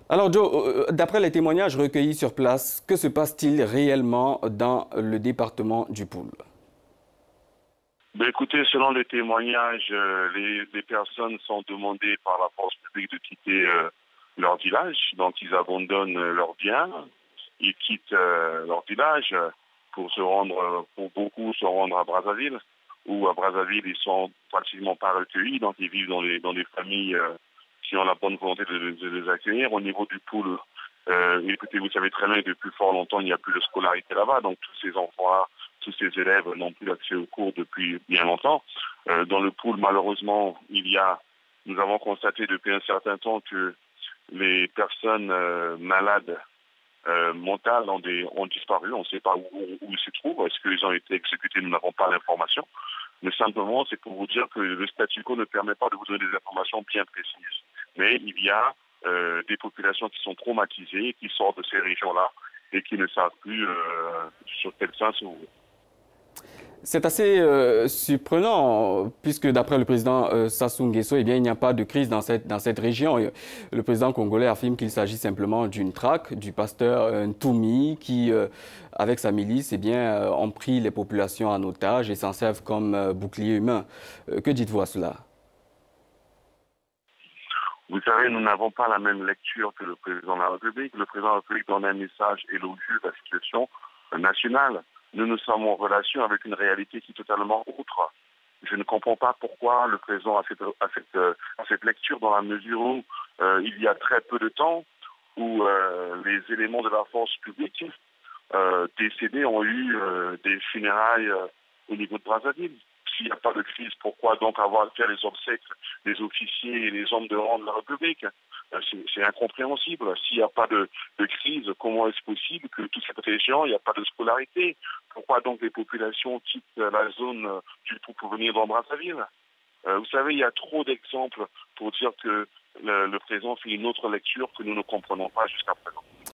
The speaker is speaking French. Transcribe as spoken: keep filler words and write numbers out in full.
Alors Joe, euh, d'après les témoignages recueillis sur place, que se passe-t-il réellement dans le département du Poul? Ben écoutez, selon les témoignages, euh, les, les personnes sont demandées par la force publique de quitter euh, leur village, donc ils abandonnent euh, leurs biens, ils quittent euh, leur village euh, pour se rendre, euh, pour beaucoup se rendre à Brazzaville, ou à Brazzaville ils sont pratiquement pas recueillis, donc ils vivent dans les dans des familles euh, qui ont la bonne volonté de, de- de les accueillir. Au niveau du Poul, euh, écoutez, vous savez très bien que depuis fort longtemps il n'y a plus de scolarité là-bas, donc tous ces enfants-là, tous ces élèves n'ont plus accès aux cours depuis bien longtemps. Euh, dans le Poul, malheureusement, il y a, nous avons constaté depuis un certain temps que les personnes euh, malades euh, mentales ont, des, ont disparu. On ne sait pas où, où, où ils se trouvent. Est-ce qu'ils ont été exécutés? Nous n'avons pas l'information. Mais simplement, c'est pour vous dire que le statu quo ne permet pas de vous donner des informations bien précises. Mais il y a euh, des populations qui sont traumatisées, qui sortent de ces régions-là et qui ne savent plus euh, sur quel sens s'ouvrir. C'est assez euh, surprenant, puisque d'après le président euh, Sassou Nguesso, eh bien, il n'y a pas de crise dans cette, dans cette région. Et le président congolais affirme qu'il s'agit simplement d'une traque du pasteur euh, Ntoumi qui, euh, avec sa milice, eh bien, euh, ont pris les populations en otage et s'en servent comme euh, bouclier humain. Euh, que dites-vous à cela? Vous savez, nous n'avons pas la même lecture que le président de la République. Le président de la République donne un message élogieux de la situation nationale. Nous nous sommes en relation avec une réalité qui est totalement autre. Je ne comprends pas pourquoi le président a cette, a cette, euh, a cette lecture dans la mesure où euh, il y a très peu de temps où euh, les éléments de la force publique euh, décédés ont eu euh, des funérailles euh, au niveau de Brazzaville. S'il n'y a pas de crise, pourquoi donc avoir fait les obsèques des officiers et des hommes de rang de la République? Euh, C'est c'est incompréhensible. S'il n'y a pas de, de crise, comment est-ce possible que toute cette région, il n'y a pas de scolarité? Pourquoi donc les populations quittent la zone euh, du tout pour venir dans Brazzaville? Euh, Vous savez, il y a trop d'exemples pour dire que le, le président fait une autre lecture que nous ne comprenons pas jusqu'à présent.